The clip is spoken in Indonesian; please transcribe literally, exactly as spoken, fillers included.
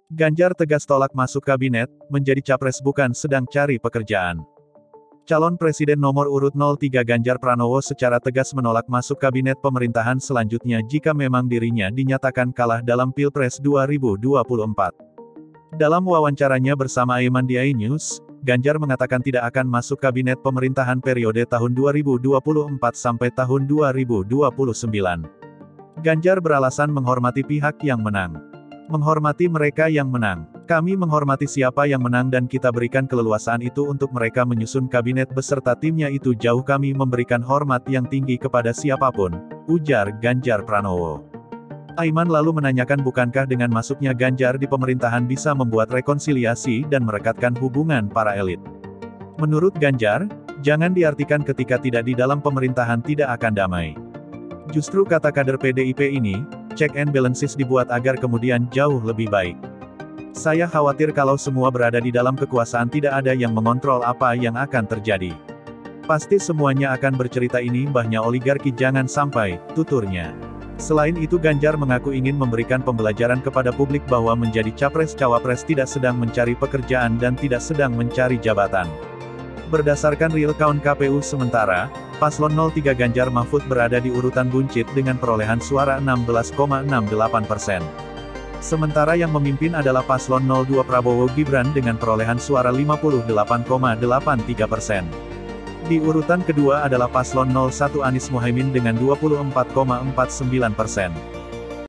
Ganjar tegas tolak masuk kabinet, menjadi capres bukan sedang cari pekerjaan. Calon Presiden nomor urut nol tiga Ganjar Pranowo secara tegas menolak masuk kabinet pemerintahan selanjutnya jika memang dirinya dinyatakan kalah dalam Pilpres dua ribu dua puluh empat. Dalam wawancaranya bersama Aiman di iNews, Ganjar mengatakan tidak akan masuk kabinet pemerintahan periode tahun dua ribu dua puluh empat sampai tahun dua ribu dua puluh sembilan. Ganjar beralasan menghormati pihak yang menang. Menghormati mereka yang menang. Kami menghormati siapa yang menang dan kita berikan keleluasaan itu untuk mereka menyusun kabinet beserta timnya itu jauh kami memberikan hormat yang tinggi kepada siapapun, ujar Ganjar Pranowo. Aiman lalu menanyakan bukankah dengan masuknya Ganjar di pemerintahan bisa membuat rekonsiliasi dan merekatkan hubungan para elit. Menurut Ganjar, jangan diartikan ketika tidak di dalam pemerintahan tidak akan damai. Justru kata kader P D I P ini, check and balances dibuat agar kemudian jauh lebih baik. Saya khawatir kalau semua berada di dalam kekuasaan tidak ada yang mengontrol apa yang akan terjadi. Pasti semuanya akan bercerita ini mbahnya oligarki jangan sampai, tuturnya. Selain itu Ganjar mengaku ingin memberikan pembelajaran kepada publik bahwa menjadi capres-cawapres tidak sedang mencari pekerjaan dan tidak sedang mencari jabatan. Berdasarkan real count K P U sementara, Paslon nol tiga Ganjar Mahfud berada di urutan buncit dengan perolehan suara enam belas koma enam delapan persen. Sementara yang memimpin adalah Paslon nol dua Prabowo Gibran dengan perolehan suara lima puluh delapan koma delapan tiga persen. Di urutan kedua adalah Paslon nol satu Anies Muhaimin dengan dua puluh empat koma empat sembilan persen.